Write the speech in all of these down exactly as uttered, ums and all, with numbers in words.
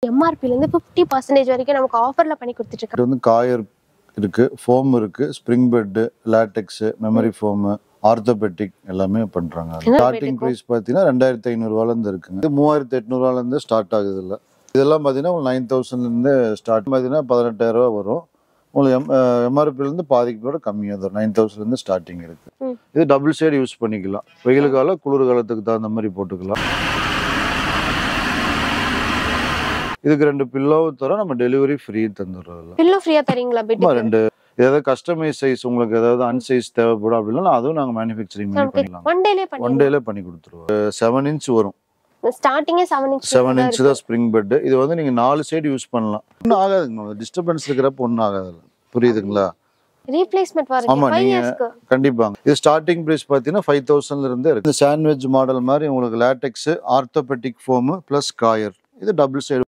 M R P ல இருந்து fifty percent வரைக்கும் நமக்கு ஆஃபர்ல பண்ணி கொடுத்துட்டு இருக்காங்க. இது வந்து காயர் இருக்கு, ஃபோம் இருக்கு, spring bed, latex, memory foam, orthopaedic எல்லாமே பண்றாங்க. ஸ்டார்டிங் பிரைஸ் பாத்தீங்கன்னா ரெண்டாயிரத்தி ஐநூறு ரூபாயில இருந்து இருக்குங்க. இது மூவாயிரத்தி எட்நூறு ரூபாயில இருந்து ஸ்டார்ட் ஆகுது. இல்ல இதெல்லாம் பாத்தீங்கன்னா நைன் தௌசண்ட்ல இருந்து ஸ்டார்ட் பாத்தீங்கன்னா பதினெட்டாயிரம் ரூபாய் வரும். உங்களுக்கு எம்ஆர்பில இருந்து பாதிக்கு கூட கம்மியாக வரும். நைன் தௌசண்ட்ல இருந்து ஸ்டார்டிங் இருக்கு. இது டபுள் சைடு யூஸ் பண்ணிக்கலாம். வெயில் காலம் குளிர் காலத்துக்கு தகுந்த மாதிரி போட்டுக்கலாம். இதுக்கு ரெண்டு பில்லோவும் தர நம்ம டெலிவரி ஃப்ரீ தந்துடுறோம். பில்லோ ஃப்ரீயா தரீங்களா? பெட் ரெண்டு ஏதாவது கஸ்டமைஸ் சைஸ் உங்களுக்கு ஏதாவது அன்சைஸ் தேவைப்படும் அப்படின்னா அதுவும் நாங்க மேனுஃபேக்சரிங் பண்ணி பண்ணிடலாம். ஒன் டேலே பண்ணி ஒன் டேலே பண்ணி கொடுத்துருவோம். செவன் இன்ச் வரும். ஸ்டார்டிங்கே செவன் இன்ச் செவன் இன்ச் தான் ஸ்ப்ரிங் பெட். இது வந்து நீங்க நாலு சைடு யூஸ் பண்ணலாம். ஒன்றும் ஆகாதுங்க. டிஸ்டர்பன்ஸ் இருக்கிறப்ப ஒன்றும் ஆகாது. புரியுதுங்களா? ரீப்ளேஸ்மெண்ட் வரும். ஆமா, நீங்க கண்டிப்பாங்க. இது ஸ்டார்டிங் பிரைஸ் பாத்தீங்கன்னா ஃபைவ் தௌசண்ட்ல இருந்தே இருக்கு. இந்த சாண்ட்விச் மாடல் மாதிரி உங்களுக்கு latex, orthopaedic foam plus coir. இது double side.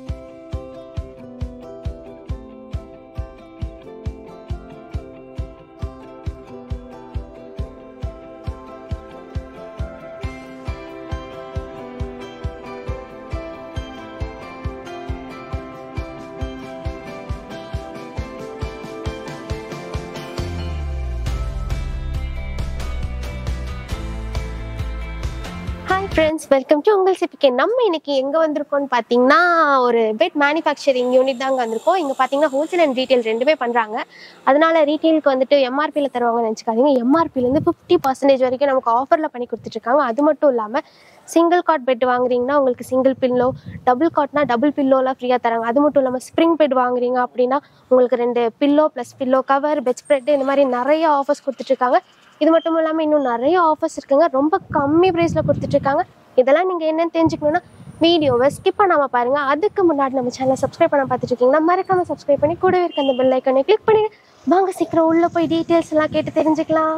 Hi friends, welcome to உங்கள் சிபிகே. நம்ம இன்னைக்கு எங்க வந்திருக்கோம்னு பாத்தீங்கன்னா ஒரு பெட் மேனுஃபேக்சரிங் யூனிட் தாங்க வந்திருக்கோம். இங்க பாத்தீங்கன்னா ஹோல்சேல் அண்ட் ரீட்டைல் ரெண்டுமே பண்றாங்க. அதனால ரீட்டைலுக்கு வந்துட்டு எம்ஆர்பில தருவாங்கன்னு நினைச்சுக்காதீங்க. எம்ஆர்பில இருந்து ஃபிஃப்டி பர்சன்டேஜ் வரைக்கும் நமக்கு ஆஃபர்ல பண்ணி கொடுத்துட்டு இருக்காங்க. அது மட்டும் இல்லாம சிங்கிள் காட் பெட் வாங்குறீங்கன்னா உங்களுக்கு சிங்கிள் பில்லோ, டபுள் காட்னா டபுள் பில்லோலாம் ஃப்ரீயா தராங்க. அது மட்டும் இல்லாம ஸ்ப்ரிங் பெட் வாங்குறீங்க அப்படின்னா உங்களுக்கு ரெண்டு pillow plus pillow cover, bedspread இந்த மாதிரி நிறைய ஆஃபர்ஸ் கொடுத்துட்டு இருக்காங்க. இது மட்டும் இல்லாமல் இன்னும் நிறைய ஆஃபர்ஸ் இருக்குங்க. ரொம்ப கம்மி ப்ரைஸில் கொடுத்துட்டு இருக்காங்க. இதெல்லாம் நீங்கள் என்னென்னு தெரிஞ்சுக்கணுன்னா வீடியோவை ஸ்கிப் பண்ணாமல் பாருங்கள். அதுக்கு முன்னாடி நம்ம சேனலை சப்ஸ்கிரைப் பண்ண பார்த்துட்டு இருக்கீங்கன்னா மறக்காமல் சப்ஸ்கிரைப் பண்ணி கூடவே இருக்க அந்த பெல் ஐக்கனை கிளிக் பண்ணி வாங்க சீக்கிரம் உள்ளே போய் டீட்டெயில்ஸ் எல்லாம் கேட்டு தெரிஞ்சுக்கலாம்.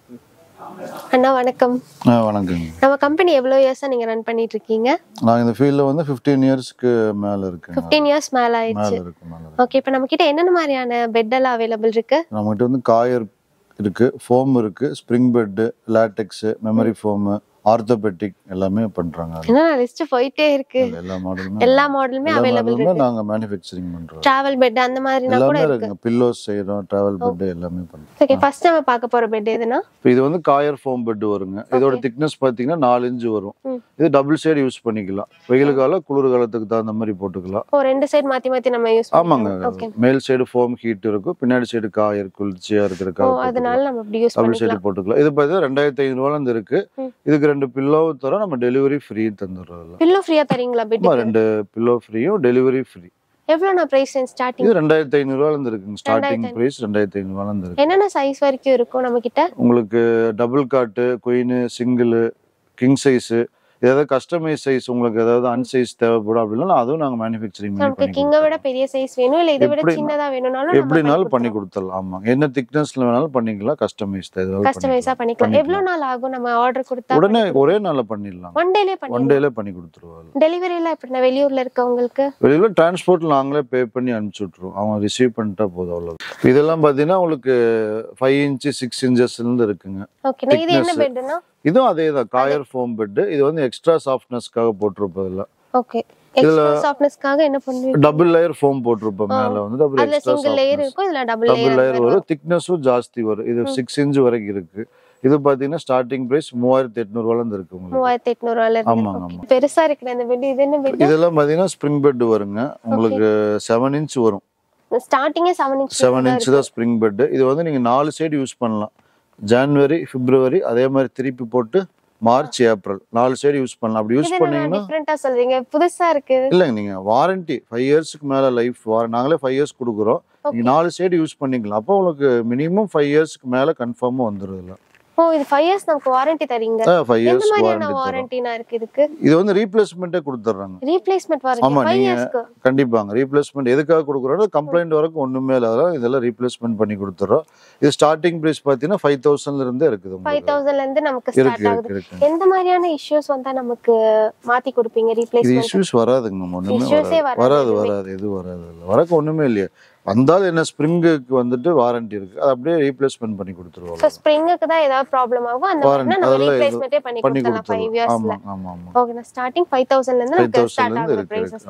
அண்ணா வணக்கம். வணக்கம். நம்ம கம்பெனி எவ்வளோ இயர்ஸாக நீங்கள் ரன் பண்ணிட்டு இருக்கீங்க? நான் இந்த ஃபீல்டில் வந்து ஃபிஃப்டீன் இயர்ஸ்க்கு மேலே இருக்கு. ஃபிஃப்டீன் இயர்ஸ் மேலே ஆயிடுச்சு. ஓகே, இப்போ நம்ம கிட்ட என்னென்ன மாதிரியான பெட்டெல்லாம் அவைலபிள் இருக்கு? நம்மகிட்ட வந்து காயர் இருக்கு, ஃபோம் இருக்கு, spring bed, latex, memory foam, orthopaedic எல்லாமே பண்றாங்க. என்ன லிஸ்ட் போயிட்டே இருக்கு. எல்லா மாடலுமே எல்லா மாடலுமே அவைலபிள் இருக்கு. நாங்க மேனுஃபேக்சரிங் பண்றோம். டிராவல் பெட் அந்த மாதிரினா கூட இருக்கு. பில்லோஸ் செய்றோம், டிராவல் பெட் எல்லாமே பண்றோம். ஓகே, ஃபர்ஸ்ட் நம்ம பார்க்க போற பெட் எதுனா? இது வந்து காயர் ஃபோம் பெட் வருங்க. இதோட திக்னஸ் பாத்தீங்கன்னா நாலு இன்ச் வரும். இது டபுள் சைடு யூஸ் பண்ணிக்கலாம். வெயில் காலம் குளிர் காலத்துக்கு தகுந்த மாதிரி போட்டுக்கலாம். ஓ, ரெண்டு சைடு மாத்தி மாத்தி நம்ம யூஸ் பண்ணலாம். ஆமாங்க. மேல் சைடு ஃபோம் ஹீட் இருக்கும், பின்னாடி சைடு காயர் குளிர்ச்சியா இருக்கிறதுக்காக. ஓ, அதனால நம்ம இப்படி யூஸ் பண்ணிக்கலாம். டபுள் சைடு போட்டுக்கலாம். இது பாத்தீங்கன்னா ரெண்டாயிரத்தி ஐநூறு ரூபாயில இருந்து இருக்கு. இதுக்கு ரெண்டு பில்லோவும் தர நம்ம டெலிவரி ஃப்ரீ தந்துடுறோம். பில்லோ ஃப்ரீயா தரீங்களா? பெட் ரெண்டு பில்லோ ஃப்ரீயும் டெலிவரி ஃப்ரீ. எவ்வளவு நான் பிரைஸ் ஸ்டார்டிங்? இது ரெண்டாயிரத்தி ஐநூறு ரூபாயில இருந்து இருக்கு. ஸ்டார்டிங் பிரைஸ் ரெண்டாயிரத்தி ஐநூறு ரூபாயில இருந்து இருக்கு. என்னென்ன சைஸ் வரைக்கும் இருக்கும் நம்ம கிட்ட? உங்களுக்கு double cot, queen, single, king size, ஏதாவது கஸ்டமைஸ் சைஸ் உங்களுக்கு ஏதாவது அன்சைஸ் தேவைப்படும் அப்படின்னா அதுவும் நாங்க மேனுஃபேக்சரிங் பண்ணி நமக்கு கிங்க விட பெரிய சைஸ் வேணும் இல்ல இதை விட சின்னதா வேணும்னாலும் எப்படினாலும் பண்ணி கொடுத்துடலாம். ஆமா, என்ன திக்னஸ்ல வேணாலும் பண்ணிக்கலாம். கஸ்டமைஸ் ஏதாவது கஸ்டமைஸா பண்ணிக்கலாம். எவ்வளவு நாள் ஆகும் நம்ம ஆர்டர் கொடுத்தா? உடனே ஒரே நாள்ல பண்ணிடலாம். ஒன் டேலே பண்ணி ஒன் டேலே பண்ணி கொடுத்துருவாங்க. டெலிவரில எப்படி? வெளியூர்ல இருக்கவங்களுக்கு வெளியூர்ல டிரான்ஸ்போர்ட் நாங்களே பே பண்ணி அனுப்பிச்சு விட்டுருவோம். அவங்க ரிசீவ் பண்ணிட்டா போதும். அவ்வளவு. இதெல்லாம் பாத்தீங்கன்னா உங்களுக்கு ஃபைவ் இன்ச் சிக்ஸ் இன்ச்சஸ்ல இருந்து இருக்குங்க. ஓகே, இது என்ன பெட்னா? இதுவும் அதேதான், காயர் ஃபோம் பெட். இது வந்து எக்ஸ்ட்ரா சாஃப்ட்னஸ்க்காக போட்டிருப்போம். இல்ல ஓகே, எக்ஸ்ட்ரா சாஃப்ட்னஸ்க்காக என்ன பண்ணுவீங்க? டபுள் லேயர் ஃபோம் போட்டிருப்போம். மேல வந்து டபுள் எக்ஸ்ட்ரா சிங்கிள் லேயர் இருக்கும், இதுல டபுள் டபுள் லேயர் வரும். திக்னஸும் ஜாஸ்தி வரும். இது சிக்ஸ் இன்ச் வரைக்கும் இருக்கு. இது பாத்தீங்கன்னா ஸ்டார்டிங் பிரைஸ் மூவாயிரத்தி எட்நூறு ரூபாயில இருந்து இருக்கு. மூவாயிரத்தி எட்நூறு ரூபாயில இருக்கு. ஆமா ஆமா. பெருசா இருக்கு இந்த பெட். இது என்ன பெட்? இதெல்லாம் பாத்தீங்கன்னா ஸ்ப்ரிங் பெட் வருங்க. உங்களுக்கு செவன் இன்ச் வரும். ஸ்டார்டிங்கே செவன் இன்ச். செவன் இன்ச் தான் ஸ்ப்ரிங் பெட். இது வந்து நீங்க நாலு சைடு யூஸ் பண்ணலாம். ஜனவரி, பிப்ரவரி, அதே மாதிரி திருப்பி போட்டு மார்ச், ஏப்ரல் நாலு சைடு யூஸ் பண்ணலாம். அப்படி யூஸ் பண்ணீங்கன்னா டிஃபரண்டா சொல்றீங்க, புதுசா இருக்கு. இல்லங்க, நீங்க வாரண்டி ஃபைவ் இயர்ஸ்க்கு மேல லைஃப் நாங்களே ஃபைவ் இயர்ஸ் கொடுக்குறோம். நீங்க நாலு சைடு யூஸ் பண்ணிக்கலாம். அப்போ உங்களுக்கு மினிமம் ஃபைவ் இயர்ஸ்க்கு மேல கன்ஃபார்மா வந்துருது. ஓ, இது ஃபைவ் இயர்ஸ் நமக்கு வாரண்டி தரீங்க? ஃபைவ் இயர்ஸ் எந்த மாதிரியான வாரண்டினா இருக்கு இதுக்கு? இது வந்து ரீப்ளேஸ்மென்ட்டே கொடுத்துறாங்க. ரீப்ளேஸ்மென்ட் வாரண்டி ஆமா, ஃபைவ் நீங்க இயர்ஸ்க்கு கண்டிப்பாங்க. ரீப்ளேஸ்மென்ட் எதுக்காக கொடுக்குறோம்? கம்ப்ளைண்ட் வரைக்கும் ஒண்ணுமே இல்ல. அதெல்லாம் இதெல்லாம் ரீப்ளேஸ்மென்ட் பண்ணி கொடுத்துறோம். இது ஸ்டார்டிங் பிரைஸ் பாத்தீங்கன்னா ஃபைவ் தௌசண்ட்ல இருந்தே இருக்குது. ஃபைவ் தௌசண்ட்ல இருந்து நமக்கு ஸ்டார்ட் ஆகுது. எந்த மாதிரியான இஷ்யூஸ் வந்தா நமக்கு மாத்தி கொடுப்பீங்க ரீப்ளேஸ்மென்ட்? இது இஷ்யூஸ் வராதுங்க. நம்ம ஒண்ணுமே வராது வராது எது வராது இல்ல. வரக்கு ஒண்ணுமே இல்லையே. வந்தாலும் என்ன ஸ்ப்ரிங்குக்கு வந்துட்டு வாரண்டி இருக்கு. அது அப்படியே ரீப்ளேஸ்மென்ட் பண்ணி கொடுத்துருவோம். சோ ஸ்ப்ரிங்குக்கு தான் ஏதாவது ப்ராப்ளம் ஆகும் அந்த மாதிரி நம்ம ரீப்ளேஸ்மென்ட்டே பண்ணி கொடுத்தலாம் ஃபைவ் இயர்ஸ்ல. ஆமா ஆமா. ஓகே, நான் ஸ்டார்டிங் ஃபைவ் தௌசண்ட்ல இருந்து நமக்கு ஸ்டார்ட் ஆகுது பிரைஸ். ஆமா.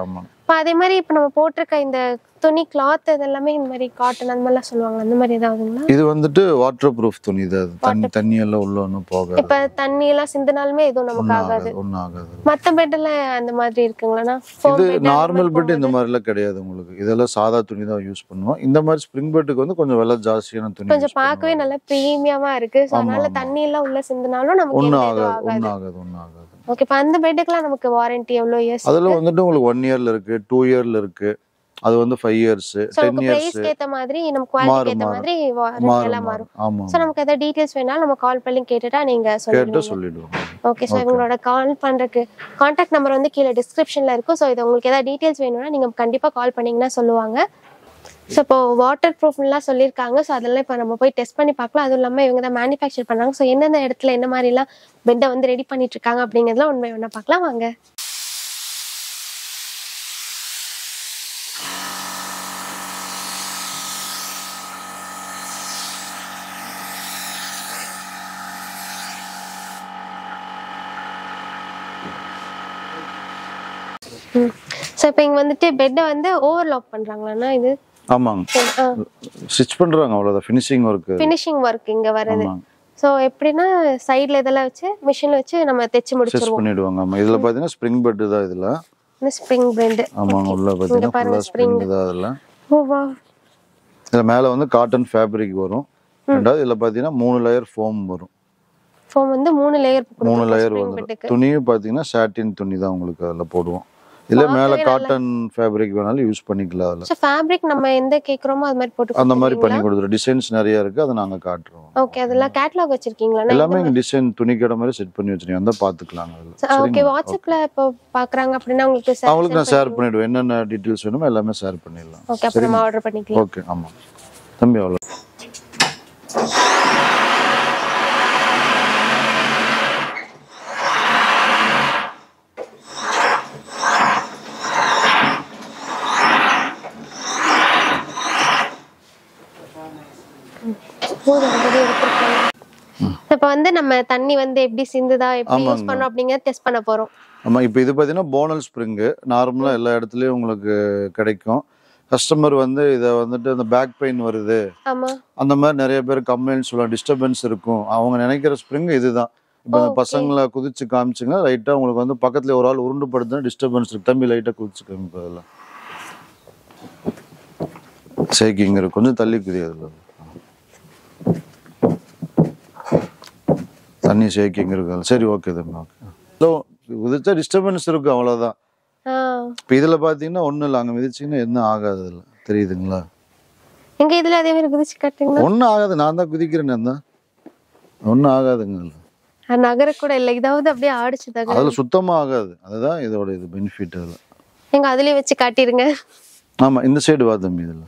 இப்போ அதே மாதிரி இப்போ நம்ம போட்டிருக்க இந்த துணி கிளாத் இதெல்லாமே இந்த மாதிரி காட்டன் அந்த மாதிரிலாம் சொல்லுவாங்க, அந்த மாதிரி ஏதாவதுங்களா? இது வந்துட்டு வாட்டர் ப்ரூஃப் துணி தான். தண்ணி தண்ணி எல்லாம் உள்ள ஒன்றும் போகாது. இப்போ தண்ணி எல்லாம் சிந்தினாலுமே எதுவும் நமக்கு ஆகாது. ஒன்றும் ஆகாது. மற்ற பெட்ல அந்த மாதிரி இருக்குங்களா? இது நார்மல் பெட் இந்த மாதிரிலாம் கிடையாது உங்களுக்கு. இதெல்லாம் சாதா துணி தான் யூஸ் பண்ணுவோம். இந்த மாதிரி ஸ்ப்ரிங் பெட்டுக்கு வந்து கொஞ்சம் விலை ஜாஸ்தியான துணி. கொஞ்சம் பார்க்கவே நல்ல பிரீமியமா இருக்கு. ஸோ அதனால தண்ணி எல்லாம் உள்ள சிந்தினாலும் நமக்கு ஒன்றும் ஆகாது. ஒன்றும் ஆகாது. ஒன்றும் ஆகாது. ஓகே. இப்போ அந்த பெட்டுக்குலாம் நமக்கு வாரண்டி எவ்வளோ இயர்ஸ்? அதில் வந்துட்டு உங்களுக்கு ஒன் இயர்ல இருக்கு, டூ இயர்ல இருக்கு. அது வந்து ஃபைவ் இயர்ஸ், டென் இயர்ஸ் ஏத்த மாதிரி நம்ம குவாலிட்டிக்கு ஏத்த மாதிரி வாரண்டி எல்லாம் மாறும். சோ நமக்கு ஏதாவது டீடைல்ஸ் வேணா நம்ம கால் பண்ணி கேட்டுட்டா நீங்க கேட்டு சொல்லிடுவோம். ஓகே. சோ உங்களோட கால் பண்றதுக்கு கான்டாக்ட் நம்பர் வந்து கீழ டிஸ்கிரிப்ஷன்ல இருக்கும். சோ இது உங்களுக்கு ஏதாவது டீடைல்ஸ் வேணும்னா நீங்க கண்டிப்பா கால் பண்ணீங்கன்னா சொல்லுவாங்க. ஸோ இப்போ வாட்டர் ப்ரூஃப்லாம் சொல்லியிருக்காங்க. ஸோ அதெல்லாம் இப்போ நம்ம போய் டெஸ்ட் பண்ணி பார்க்கலாம். அதுவும் இல்லாமல் இவங்க தான் மேனுஃபேக்சர் பண்ணுறாங்க. ஸோ எந்தெந்த இடத்துல என்ன மாதிரிலாம் பெட்டை வந்து ரெடி பண்ணிட்டு இருக்காங்க அப்படிங்கிறதுலாம் உண்மை ஒன்றா பார்க்கலாம் வாங்க. ஸோ இப்போ இங்கே வந்துட்டு பெட்டை வந்து ஓவர்லாக் பண்ணுறாங்களாண்ணா? இது ஆமாங்க, ஸ்டிச் பண்றாங்க, அவ்வளவுதான். ஃபினிஷிங் வர்க் ஃபினிஷிங் வர்க் இங்க வருது. சோ எப்படின்னா சைடுல இதெல்லாம் வச்சு மிஷின்ல வச்சு நம்ம தைச்சு முடிச்சிருவோம் பண்ணிடுவாங்க. ஆமா, இதுல பாத்தீங்கன்னா ஸ்ப்ரிங் பெட் தான். இதுல இந்த ஸ்ப்ரிங் பெட். ஆமா, உள்ள பாத்தீங்கன்னா ஃபுல்லா ஸ்ப்ரிங் தான். அதுல ஓ வா. இதுல மேல வந்து காட்டன் ஃபேப்ரிக் வரும். ரெண்டாவது இதுல பாத்தீங்கன்னா மூணு லேயர் ஃபோம் வரும். ஃபோம் வந்து மூணு லேயர் மூணு லேயர் வரும். துணியும் பாத்தீங்கன்னா சாட்டின் துணி தான் உங்களுக்கு அதுல போடுவோம். இல்ல மேல காட்டன் ஃபேப்ரிக் வேணாலும் யூஸ் பண்ணிக்கலாம். அதுல சோ ஃபேப்ரிக் நம்ம எந்த கேக்குறோமோ அது மாதிரி போட்டு அந்த மாதிரி பண்ணி கொடுத்துறோம். டிசைன்ஸ் நிறைய இருக்கு, அத நாங்க காட்டுறோம். ஓகே. அதெல்லாம் கேட்டலாக் வச்சிருக்கீங்களா? எல்லாமே இங்க டிசைன் துணி கடை மாதிரி செட் பண்ணி வச்சிருக்கீங்க, அந்த பாத்துக்கலாம். அதுல ஓகே. வாட்ஸ்அப்ல இப்போ பாக்குறாங்க அப்படினா உங்களுக்கு ஷேர் உங்களுக்கு நான் ஷேர் பண்ணிடுவேன். என்னென்ன டீடைல்ஸ் வேணுமோ எல்லாமே ஷேர் பண்ணிடலாம். ஓகே. அப்புறம் நம்ம ஆர்டர் பண்ணிக்கலாம். ஓகே. ஆமா தம்பி, அவ்வளவு இப்போ வந்து நம்ம தண்ணி வந்து எப்படி சிந்துதா எப்படி யூஸ் பண்றோம் அப்படிங்கறத டெஸ்ட் பண்ண போறோம். ஆமா, இப்போ இது பாத்தீங்கன்னா போனல் ஸ்ப்ரிங். நார்மலா எல்லா இடத்துலயும் உங்களுக்கு கிடைக்கும். கஸ்டமர் வந்து இத வந்துட்டு அந்த பேக் பெயின் வருது, ஆமா, அந்த மாதிரி நிறைய பேர் கம்ப்ளைண்ட் சொல்ல, டிஸ்டர்பன்ஸ் இருக்கும். அவங்க நினைக்கிற ஸ்ப்ரிங் இதுதான். இப்போ பசங்களை குதிச்சு காமிச்சிங்கன்னா லைட்டா உங்களுக்கு வந்து பக்கத்துல ஒரு ஆள் உருண்டு படுத்துனா டிஸ்டர்பன்ஸ் இருக்கு. தம்பி லைட்டா குதிச்சு காமிப்பதில்ல, ஷேக்கிங் இருக்கு. கொஞ்சம் தள்ளி குதி, அதுல தண்ணி ஷேக்கிங் இருக்கு. சரி, ஓகே தம்பி, ஓகே. குதிச்சா டிஸ்டர்பன்ஸ் இருக்கும், அவ்வளவுதான். இப்போ இதுல பாத்தீங்கன்னா ஒண்ணும் இல்லை, அங்க மிதிச்சீங்கன்னா என்ன ஆகாது. இதுல தெரியுதுங்களா? எங்க இதுல அதே மாதிரி குதிச்சு காட்டுங்க. ஒன்னும் ஆகாது, நான் தான் குதிக்கிறேன் தான். ஒன்னும் ஆகாதுங்க. நகர கூட இல்ல, இதாவது அப்படியே ஆடிச்சுதாங்க. அதுல சுத்தமா ஆகாது. அதுதான் இதோட இது பெனிஃபிட். அதுல எங்க அதுலயே வச்சு காட்டிருங்க. ஆமா, இந்த சைடு வா தம்பி. இதுல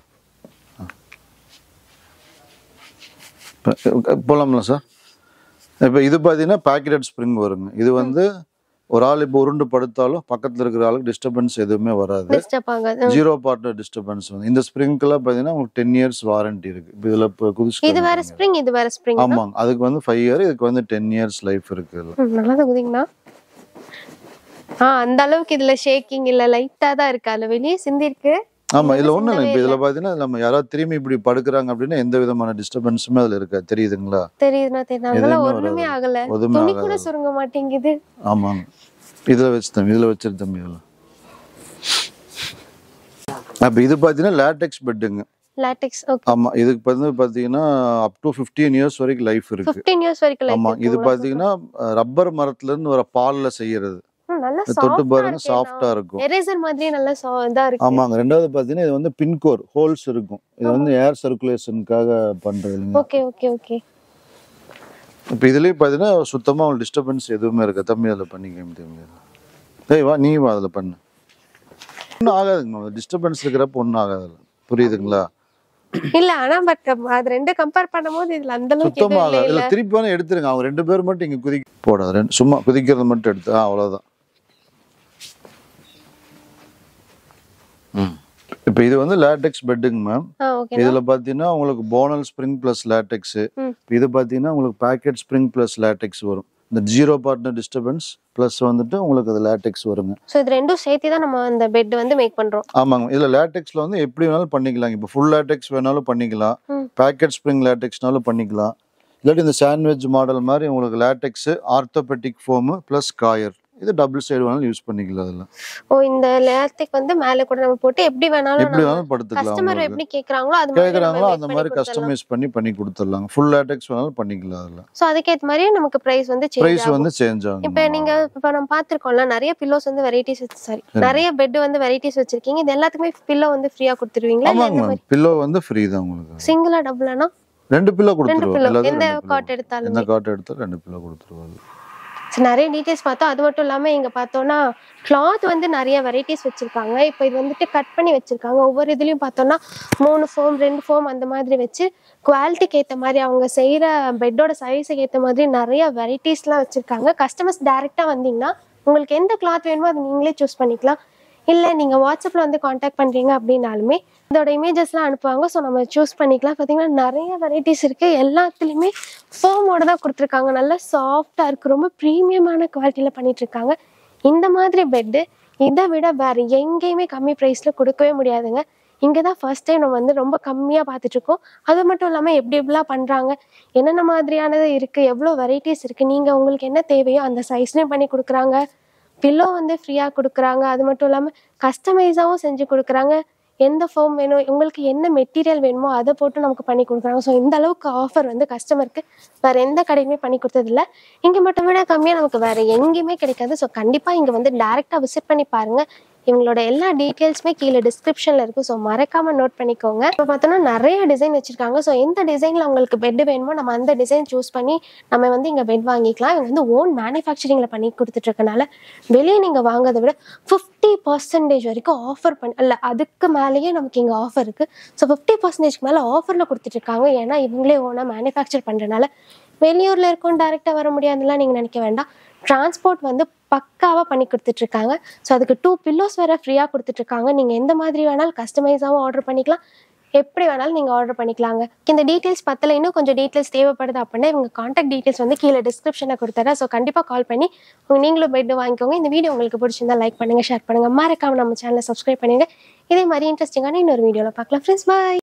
போலாம்ல சார்? இப்போ இது பாத்தீங்கன்னா பேக்கெட் ஸ்ப்ரிங் வருங்க. இது வந்து ஒரு ஆள் இப்போ உருண்டு படுத்தாலும் பக்கத்துல இருக்கிற ஆளுக்கு டிஸ்டர்பன்ஸ் எதுவுமே வராது. ஜீரோ பார்ட்னர் டிஸ்டர்பன்ஸ் வந்து இந்த ஸ்ப்ரிங்க்குலாம் பாத்தீங்கன்னா உங்களுக்கு டென் இயர்ஸ் வாரண்டி இருக்கு. இப்போ இதுல குதிச்சு இது வேற ஸ்ப்ரிங், இது வேற ஸ்ப்ரிங். ஆமாங்க, அதுக்கு வந்து ஃபைவ் இயர், இதுக்கு வந்து டென் இயர்ஸ் லைஃப் இருக்கு. நல்லா தான் குதிங்கண்ணா. ஆ, அந்த அளவுக்கு இதுல ஷேக்கிங் இல்ல, லைட்டா தான் இருக்கு. அதுல வெளியே சிந்தி இருக்கு. ஆமா, இதுல ஒண்ணும் இல்லை. இப்போ இதுல பாத்தீங்கன்னா நம்ம யாராவது திரும்பி இப்படி படுக்கிறாங்க அப்படின்னா எந்த விதமான டிஸ்டர்பன்ஸுமே அதுல இருக்கா. தெரியுதுங்களா? தெரியுதுண்ணா, தெரியுது. ஒண்ணுமே ஆகல, துணி கூட சுருங்க மாட்டேங்குது. ஆமாங்க, இதுல வச்சு தம்பி, இதுல வச்சிரு தம்பி. இதுல அப்ப இது பாத்தீங்கன்னா லேட்டெக்ஸ் பெட்டுங்க. லேட்டெக்ஸ். ஓகே. ஆமா, இதுக்கு வந்து பாத்தீங்கன்னா அப் டு ஃபிஃப்டீன் இயர்ஸ் வரைக்கும் லைஃப் இருக்கு. ஃபிஃப்டீன் இயர்ஸ் வரைக்கும் லைஃப். ஆமா, இது பாத்தீங்கன்னா ரப்பர் மரத்துல இருந்து வர பால்ல செய்யறது. நல்ல தொட்டு பாருங்க, சாஃப்ட்டா இருக்கும். எரேசர் மாதிரி நல்ல இதா இருக்கு. ஆமாங்க. ரெண்டாவது பாத்தீங்கன்னா இது வந்து பின் கோர் ஹோல்ஸ் இருக்கும். இது வந்து ஏர் சர்க்குலேஷனுக்காக பண்றது. Okay okay okay. இப்போ இதுலயே பாத்தீங்கன்னா சுத்தமா உங்களுக்கு டிஸ்டர்பன்ஸ் எதுவுமே இருக்க. தம்பி அதில் பண்ணிக்க முடியாது. ஏய் வா, நீ வா, அதில் பண்ணு. ஒன்றும் ஆகாதுங்க. டிஸ்டர்பன்ஸ் இருக்கிறப்ப ஒன்றும் ஆகாது. புரியுதுங்களா? இல்ல, ஆனா பட் அது ரெண்டு கம்பேர் பண்ணும்போது இதுல அந்த அளவுக்கு சுத்தமா ஆகாது. இல்ல திருப்பி வேணா எடுத்துருங்க. அவங்க ரெண்டு பேர் மட்டும் இங்க குதிக்க போடாது. சும்மா குதிக்கிறது மட்டும் எடுத்து அவ்வளவுதான். இப்போ இது வந்து லேட்டெக்ஸ் பெட்டுங்க மேம். இதுல பாத்தீங்கன்னா உங்களுக்கு போனல் ஸ்ப்ரிங் பிளஸ் லேட்டெக்ஸ். இது பாத்தீங்கன்னா உங்களுக்கு பேக்கெட் ஸ்ப்ரிங் பிளஸ் லேட்டெக்ஸ் வரும். இந்த ஜீரோ பார்ட்னர் டிஸ்டர்பன்ஸ் ப்ளஸ் வந்துட்டு உங்களுக்கு அது லேட்டெக்ஸ் வருங்க. ஸோ இது ரெண்டும் சேர்த்து தான் நம்ம அந்த பெட் வந்து மேக் பண்ணுறோம். ஆமாங்க. இதில் லேட்டெக்ஸில் வந்து எப்படி வேணாலும் பண்ணிக்கலாம். இப்போ ஃபுல் லேட்டெக்ஸ் வேணாலும் பண்ணிக்கலாம், பேக்கெட் ஸ்ப்ரிங் லேட்டெக்ஸ்னாலும் பண்ணிக்கலாம். இல்லாட்டி இந்த சாண்ட்விச் மாடல் மாதிரி உங்களுக்கு latex orthopaedic foam plus coir இது டபுள் சைடு வேணாலும் யூஸ் பண்ணிக்கலாம். அதெல்லாம் ஓ இந்த லேட்டெக் வந்து மேலே கூட நம்ம போட்டு எப்படி வேணாலும் எப்படி வேணாலும் படுத்துக்கலாம். கஸ்டமர் எப்படி கேக்குறாங்களோ அது மாதிரி கேக்குறாங்களோ அந்த மாதிரி கஸ்டமைஸ் பண்ணி பண்ணி கொடுத்துடலாம். ஃபுல் லேட்டெக்ஸ் வேணாலும் பண்ணிக்கலாம். அதெல்லாம் சோ அதுக்கு ஏத்த மாதிரி நமக்கு பிரைஸ் வந்து சேஞ்ச் பிரைஸ் வந்து சேஞ்ச் ஆகும். இப்போ நீங்க இப்போ நம்ம பாத்துர்க்கோம்ல நிறைய பில்லோஸ் வந்து வெரைட்டிஸ் சாரி நிறைய பெட் வந்து வெரைட்டிஸ் வச்சிருக்கீங்க. இது எல்லாத்துக்குமே பில்லோ வந்து ஃப்ரீயா கொடுத்துருவீங்களா? ஆமாங்க. பில்லோ வந்து ஃப்ரீ தான் உங்களுக்கு. சிங்கிளா டபுளானா? ரெண்டு பில்லோ கொடுத்துருவோம். எந்த காட் எடுத்தாலும் எந்த காட் எடுத்தாலும் ரெண்டு பில்லோ கொடுத்துருவாங்க. நிறைய டீடைல்ஸ் பார்த்தோம். அது மட்டும் இல்லாம இங்க பார்த்தோம்னா கிளாத் வந்து நிறைய வெரைட்டிஸ் வச்சிருக்காங்க. இப்போ இது வந்துட்டு கட் பண்ணி வச்சிருக்காங்க. ஒவ்வொரு இதுலயும் பார்த்தோம்னா மூணு ஃபோம் ரெண்டு ஃபோம் அந்த மாதிரி வச்சு குவாலிட்டிக்கு ஏற்ற மாதிரி அவங்க செய்யற பெட்டோட சைஸுக்கு ஏற்ற மாதிரி நிறைய வெரைட்டிஸ்லாம் வச்சிருக்காங்க. கஸ்டமர்ஸ் டைரக்டா வந்தீங்கன்னா உங்களுக்கு எந்த கிளாத் வேணுமோ அதை நீங்களே சூஸ் பண்ணிக்கலாம். இல்லை நீங்கள் வாட்ஸ்அப்பில் வந்து காண்டாக்ட் பண்ணுறீங்க அப்படின்னாலுமே இதோட இமேஜஸ்லாம் அனுப்புவாங்க. ஸோ நம்ம சூஸ் பண்ணிக்கலாம். பார்த்தீங்கன்னா நிறைய வெரைட்டிஸ் இருக்குது. எல்லாத்துலேயுமே ஃபோமோட தான் கொடுத்துருக்காங்க. நல்லா சாஃப்டாக இருக்குது. ரொம்ப ப்ரீமியமான குவாலிட்டியில் பண்ணிகிட்ருக்காங்க. இந்த மாதிரி பெட்டு இதை விட வேறு எங்கேயுமே கம்மி ப்ரைஸில் கொடுக்கவே முடியாதுங்க. இங்கே தான் ஃபர்ஸ்ட் டைம் நம்ம வந்து ரொம்ப கம்மியாக பார்த்துட்ருக்கோம். அது மட்டும் இல்லாமல் எப்படி எப்படிலாம் பண்ணுறாங்க, என்னென்ன மாதிரியானது இருக்குது, எவ்வளோ வெரைட்டிஸ் இருக்குது, நீங்கள் உங்களுக்கு என்ன தேவையோ அந்த சைஸ்லேயும் பண்ணி கொடுக்குறாங்க. பில்லோ வந்து ஃப்ரீயாக கொடுக்குறாங்க. அது மட்டும் இல்லாமல் கஸ்டமைஸாகவும் செஞ்சு கொடுக்குறாங்க. எந்த ஃபோம் வேணும், உங்களுக்கு என்ன மெட்டீரியல் வேணுமோ அதை போட்டு நமக்கு பண்ணி கொடுக்குறாங்க. ஸோ இந்த அளவுக்கு ஆஃபர் வந்து கஸ்டமருக்கு வேறு எந்த கடையுமே பண்ணி கொடுத்ததில்ல. இங்கே மட்டும் விட கம்மியாக நமக்கு வேறு எங்கேயுமே கிடைக்காது. ஸோ கண்டிப்பாக இங்கே வந்து டேரெக்டாக விசிட் பண்ணி பாருங்கள். இவங்களோட எல்லா டீட்டெயில்ஸுமே கீழே டிஸ்கிரிப்ஷனில் இருக்கும். ஸோ மறக்காமல் நோட் பண்ணிக்கோங்க. இப்போ பார்த்தோன்னா நிறைய டிசைன் வச்சுருக்காங்க. ஸோ எந்த டிசைனில் உங்களுக்கு பெட் வேணுமோ நம்ம அந்த டிசைன் சூஸ் பண்ணி நம்ம வந்து இங்கே பெட் வாங்கிக்கலாம். இவங்க வந்து ஓன் மேனுஃபேக்சரிங்கில் பண்ணி கொடுத்துட்ருக்கனால வெளியே நீங்கள் வாங்கிறத விட ஃபிஃப்டி பர்சன்டேஜ் வரைக்கும் ஆஃபர் பண்ண இல்லை அதுக்கு மேலேயே நமக்கு இங்கே ஆஃபர் இருக்குது. ஸோ ஃபிஃப்டி பர்சன்டேஜ்க்கு மேலே ஆஃபரில் கொடுத்துட்ருக்காங்க. ஏன்னா இவங்களே ஓனாக மேனுஃபேக்சர் பண்ணுறதுனால வெளியூரில் இருக்கோம் டேரெக்டாக வர முடியாதுலாம் நீங்கள் நினைக்க வேண்டாம். டிரான்ஸ்போர்ட் வந்து பக்காவாக பண்ணி கொடுத்துட்ருக்காங்க. ஸோ அதுக்கு டூ பில்லோஸ் வேறு ஃப்ரீயாக கொடுத்துட்ருக்காங்க. நீங்கள் எந்த மாதிரி வேணாலும் கஸ்டமைஸாகவும் ஆர்டர் பண்ணிக்கலாம், எப்படி வேணாலும் நீங்கள் ஆர்டர் பண்ணிக்கலாங்க. இந்த டீட்டெயில்ஸ் பத்தல இன்னும் கொஞ்சம் டீட்டெயில்ஸ் தேவைப்படுது அப்படின்னா இவங்க காண்டாக்ட் டீட்டெயில்ஸ் வந்து கீழே டிஸ்கிரிப்ஷனில் கொடுத்துறேன். ஸோ கண்டிப்பாக கால் பண்ணி உங்கள் நீங்களும் பெட் வாங்கிக்கோங்க. இந்த வீடியோ உங்களுக்கு பிடிச்சிருந்தா லைக் பண்ணுங்கள், ஷேர் பண்ணுங்கள், மறக்காம நம்ம சேனலை சப்ஸ்கிரைப் பண்ணுங்கள். இதே மாதிரி இன்ட்ரெஸ்டிங்கான இன்னொரு வீடியோவில் பார்க்கலாம் ஃப்ரெண்ட்ஸ். பாய்.